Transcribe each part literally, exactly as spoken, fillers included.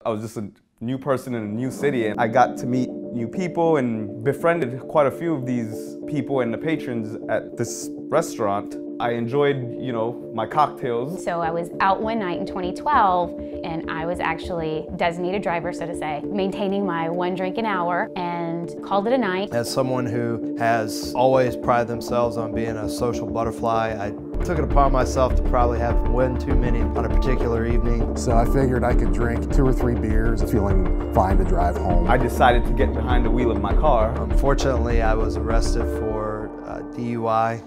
I was just a new person in a new city, and I got to meet new people and befriended quite a few of these people and the patrons at this restaurant. I enjoyed, you know, my cocktails. So I was out one night in twenty twelve, and I was actually designated driver, so to say, maintaining my one drink an hour, and called it a night. As someone who has always prided themselves on being a social butterfly, I took it upon myself to probably have one too many on a particular evening. So I figured I could drink two or three beers, feeling fine to drive home. I decided to get behind the wheel of my car. Unfortunately, I was arrested for uh, D U I.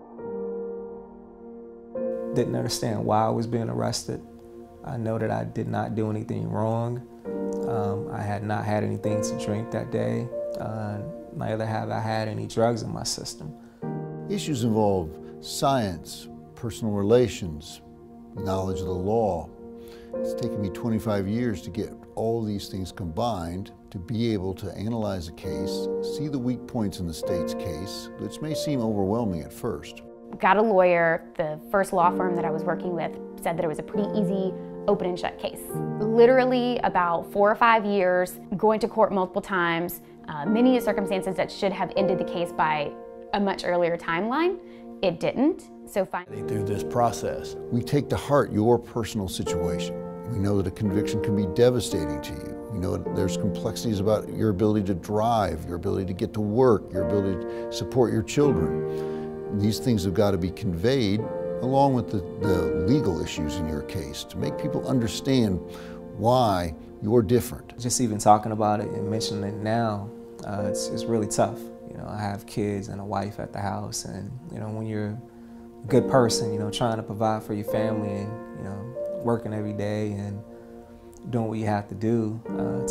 Didn't understand why I was being arrested. I know that I did not do anything wrong. Um, I had not had anything to drink that day. Uh, neither have I had any drugs in my system. Issues involve science, personal relations, knowledge of the law. It's taken me twenty-five years to get all these things combined to be able to analyze a case, see the weak points in the state's case, which may seem overwhelming at first. Got a lawyer. The first law firm that I was working with said that it was a pretty easy open and shut case. Literally about four or five years, going to court multiple times, uh, many circumstances that should have ended the case by a much earlier timeline. It didn't, so finally. Through this process, we take to heart your personal situation. We know that a conviction can be devastating to you. We know that there's complexities about your ability to drive, your ability to get to work, your ability to support your children. These things have got to be conveyed along with the, the legal issues in your case to make people understand why you're different. Just even talking about it and mentioning it now, uh, it's, it's really tough. You know, I have kids and a wife at the house, and you know, when you're a good person, you know, trying to provide for your family and you know, working every day and doing what you have to do uh,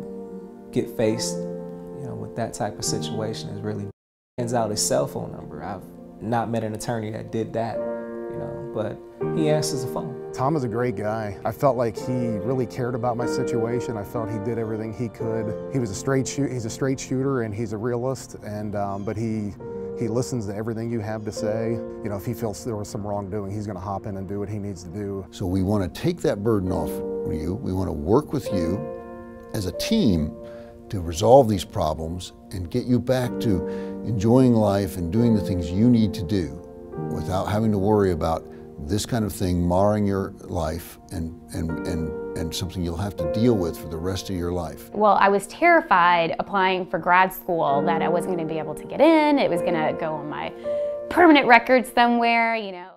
to get faced, you know, with that type of situation is really hands out his cell phone number. I've not met an attorney that did that, you know, but he answers the phone. Tom is a great guy. I felt like he really cared about my situation. I felt he did everything he could. He was a straight shoot. He's a straight shooter and he's a realist. And um, but he he listens to everything you have to say. You know, if he feels there was some wrongdoing, he's going to hop in and do what he needs to do. So we want to take that burden off you. We want to work with you as a team to resolve these problems and get you back to enjoying life and doing the things you need to do without having to worry about this kind of thing marring your life and, and, and, and something you'll have to deal with for the rest of your life. Well, I was terrified applying for grad school that I wasn't going to be able to get in. It was going to go on my permanent record somewhere, you know.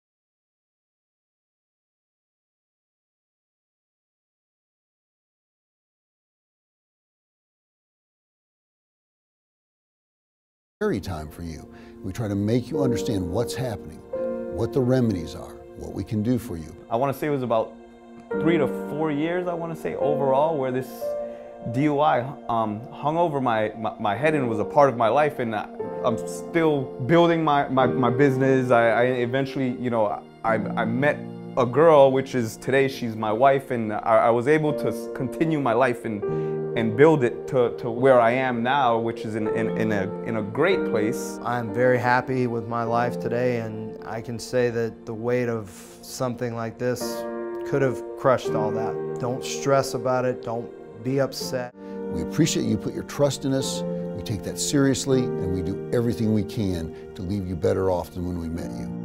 Time for you. We try to make you understand what's happening, what the remedies are, what we can do for you. I want to say it was about three to four years, I want to say, overall, where this D U I um, hung over my, my, my head and was a part of my life, and I, I'm still building my, my, my business. I, I eventually, you know, I, I met a girl, which is today, she's my wife, and I, I was able to continue my life and and build it to, to where I am now, which is in, in, in, a, in a great place. I'm very happy with my life today, and I can say that the weight of something like this could have crushed all that. Don't stress about it, don't be upset. We appreciate you put your trust in us, we take that seriously, and we do everything we can to leave you better off than when we met you.